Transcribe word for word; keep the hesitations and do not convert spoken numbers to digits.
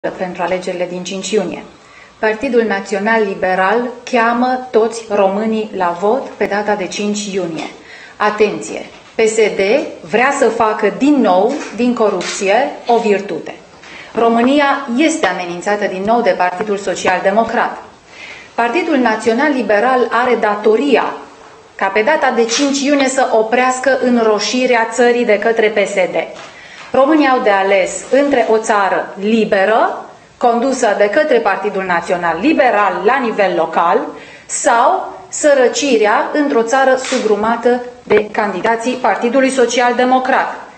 pentru alegerile din cinci iunie. Partidul Național Liberal cheamă toți românii la vot pe data de cinci iunie. Atenție! P S D vrea să facă din nou din corupție o virtute. România este amenințată din nou de Partidul Social Democrat. Partidul Național Liberal are datoria ca pe data de cinci iunie să oprească înroșirea țării de către P S D. Românii au de ales între o țară liberă, condusă de către Partidul Național Liberal la nivel local, sau sărăcirea într-o țară sugrumată de candidații Partidului Social Democrat.